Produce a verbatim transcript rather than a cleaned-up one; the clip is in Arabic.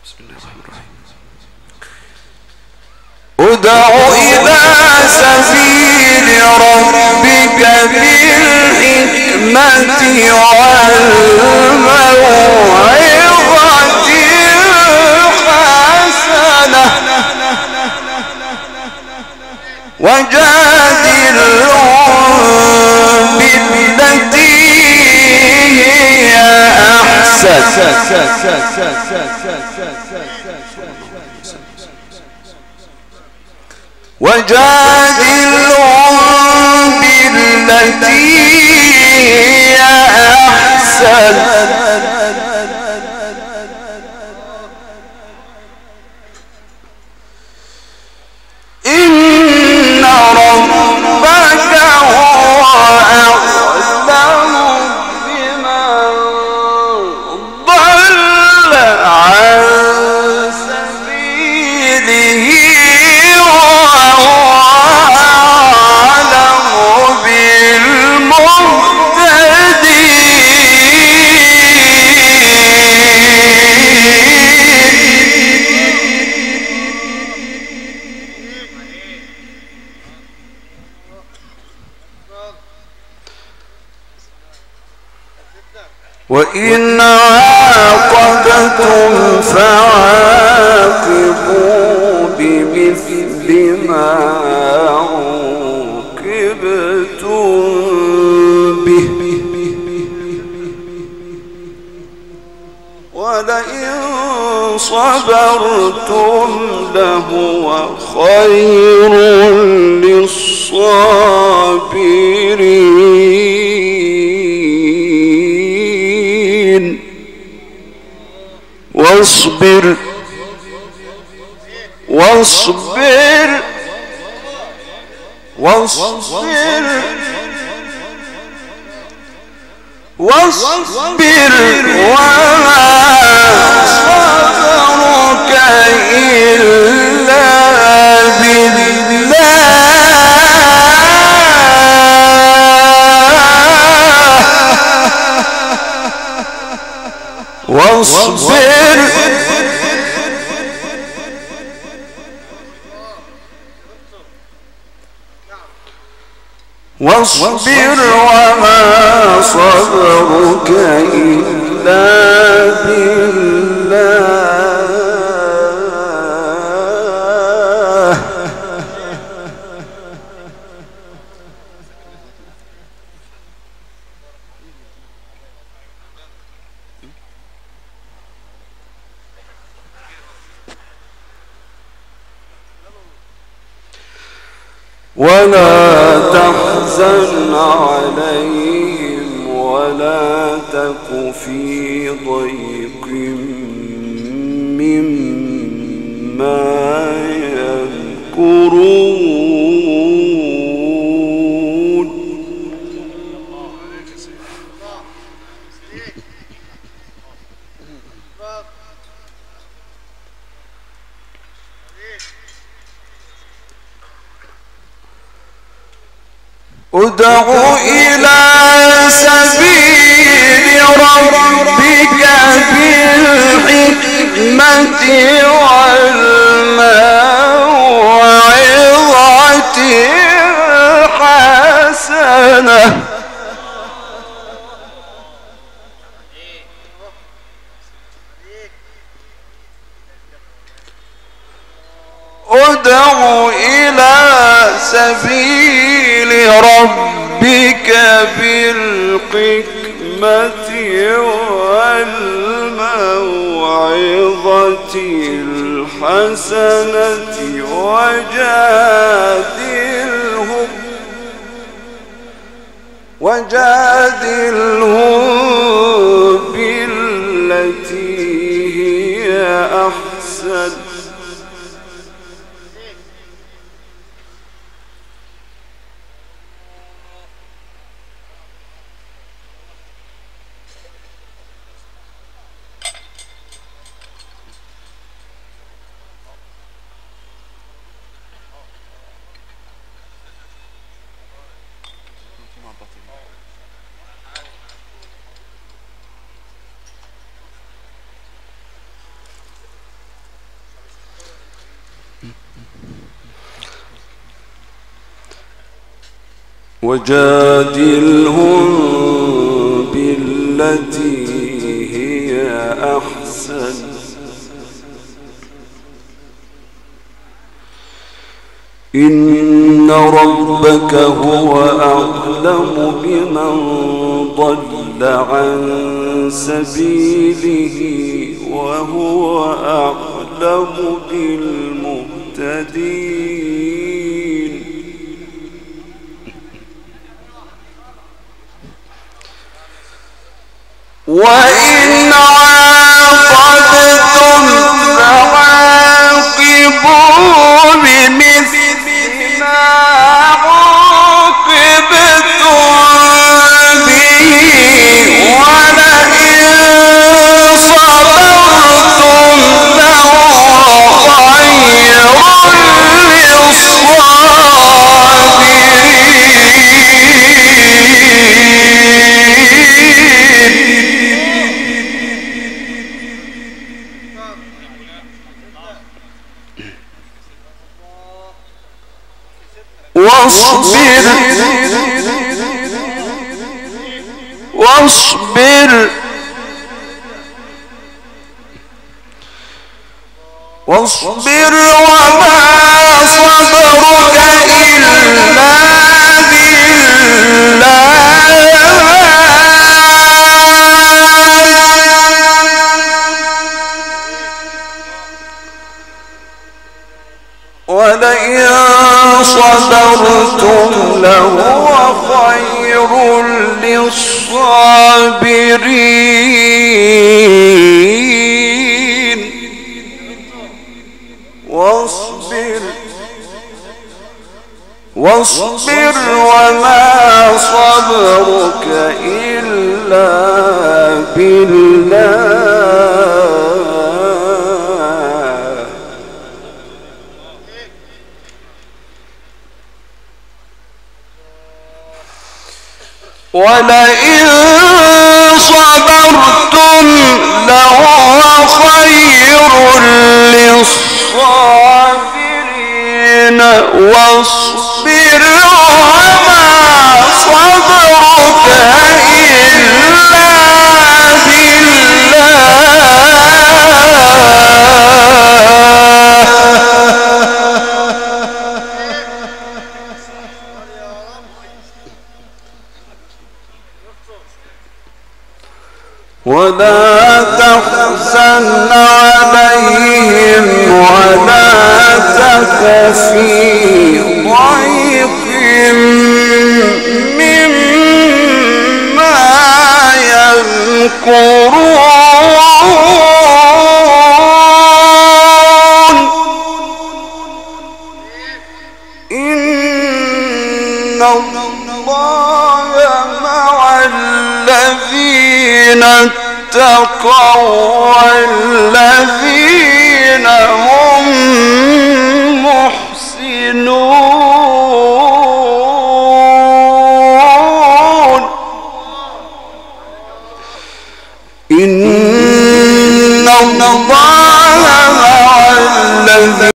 ادع إلى سبيل ربك بالحكمة والموعظة الحسنة وجادلهم بالتي هي أحسن وجادلهم بالتي هي أحسن إن ربك هو أعلم بمن ضل عن سبيله وهو أعلم وإن عاقبتم فعاقبوا بمثل ما عوقبتم به ولئن صبرتم لهو خير للصابرين واصبر واصبر واصبر واصبر وما صبرك إلا بالله واصبر واصبر وما صبرك إلا بالله ولا تحزن عليهم ولا تك في ضيق مما يمكرون ادع إلى سبيل ربك بالحكمة والموعظة الحسنة ادع إلى سبيل ربك بالحكمة والموعظة الحسنة وجادلهم وجادلهم بالتي هي أحسن وجادلهم بالتي هي أحسن إن ربك هو أعلم بمن ضل عن سبيله وهو أعلم بالمهتدين وإن عاقبتم فعاقبوا بمثل ما عوقبتم به ولئن صبرتم لهو خير واصبر واصبر واصبر وما صبرك إلا بالله ولئن صبرتم لهو خير للصابرين واصبر واصبر وما صبرك إلا بالله ولئن صبرتم لهو خير للصابرين واصبر وما صبرك إلا ولا تحزن عليهم ولا تك في ضيق مما يمكرون إن الله مع الذين اتقوا والذين هم